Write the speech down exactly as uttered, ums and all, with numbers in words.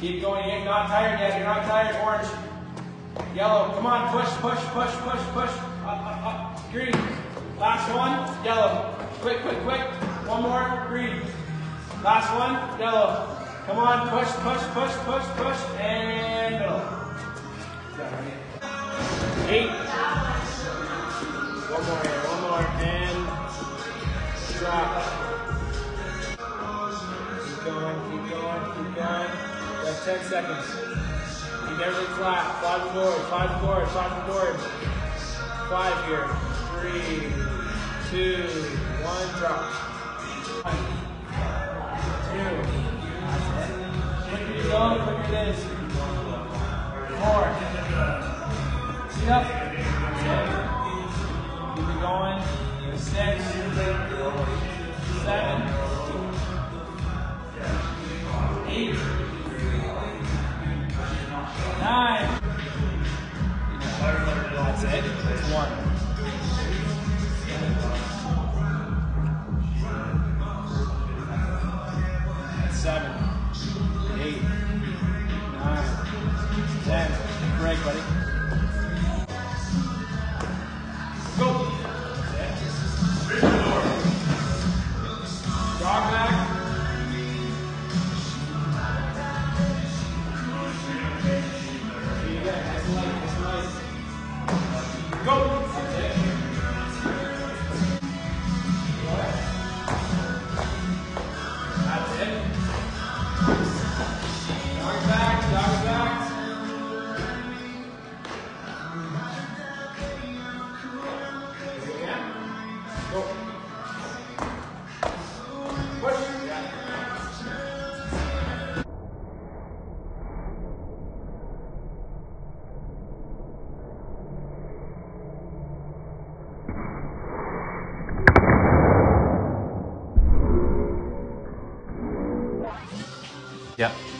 Keep going. You're not tired yet. You're not tired. Orange. Yellow. Come on. Push, push, push, push, push. Up, up, up. Green. Last one. Yellow. Quick, quick, quick. One more. Green. Last one. Yellow. Come on. Push, push, push, push, push. And middle. Eight. One more here. One more. And drop. Keep going. Keep going. Keep going. You have ten seconds. Keep everything flat. Five forward. Five forward. Five forward. Five here. Three, two, one. Drop. One, two. Quicker you go, quicker it is. Four. Sit up. Keep it going. Six. Seven. Eight. Nine. That's it. That's one. That's seven. Eight. Nine. Ten. Break, buddy. Go. Jog back. Go. That's it. Jog back, jog back. Again. Go. Push. Yeah.